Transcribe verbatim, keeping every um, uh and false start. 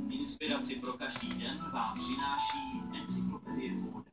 Inspiraci pro každý den vám přináší Encyklopedie módy.